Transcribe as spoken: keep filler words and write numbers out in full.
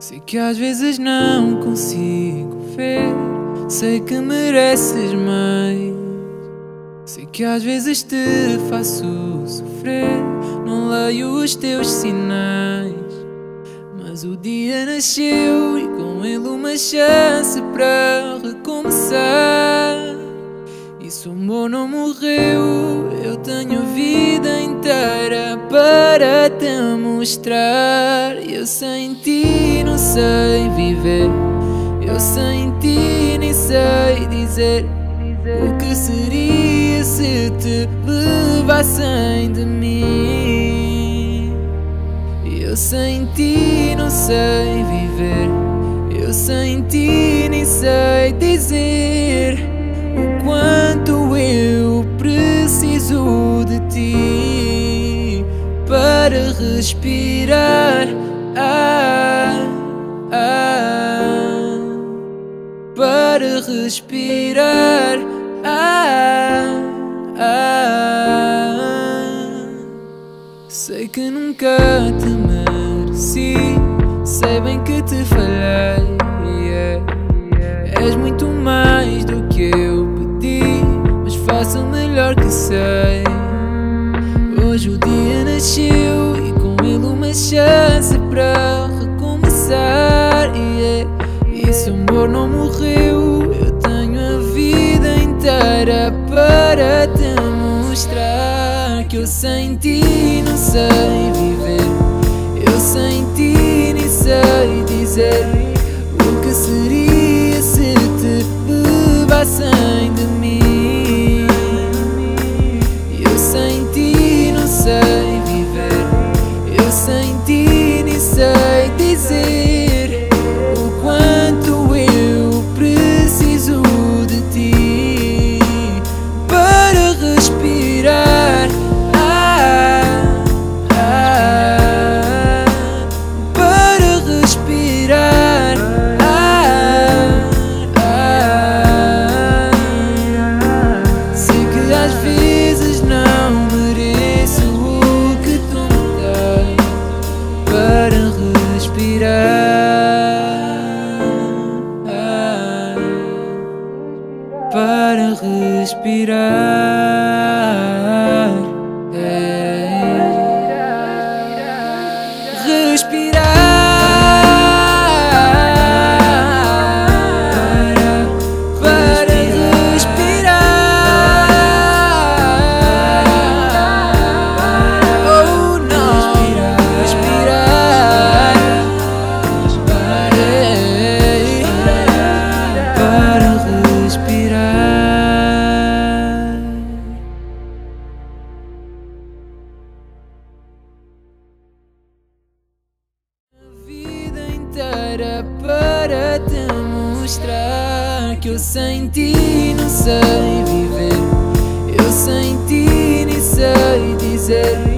Sei que às vezes não consigo ver, sei que mereces mais. Sei que às vezes te faço sofrer, não leio os teus sinais. Mas o dia nasceu e com ele uma chance para recomeçar. E se o amor não morreu, eu tenho a vida inteira para te mostrar. Eu sem ti não sei viver, eu sem ti nem sei dizer o que seria se te levassem de mim. Eu sem ti não sei viver, eu sem ti nem sei dizer o quanto eu preciso de ti para respirar. Ah, ah, para respirar. Ah, ah. Sei que nunca te mereci, sei bem que te falhei, yeah. És muito mais do que eu pedi, mas faço o melhor que sei. Hoje o dia nasceu e com ele uma chance para recomeçar, yeah. E se o amor não morreu, eu tenho a vida inteira para te mostrar que eu sem ti não sei viver, eu sem ti nem sei dizer o que seria se te levassem de mim. Eu sem ti não sei viver, eu sem ti nem sei dizer o quanto eu preciso de ti para respirar. Ah, ah, para respirar. Ah, ah, sei que às vezes não mereço o que tu me dás para respirar, ah, para respirar, é. Respirar, para respirar. Oh não, respirar, para respirar. A vida inteira para te mostrar que eu sem ti não sei viver, eu sem ti nem sei dizer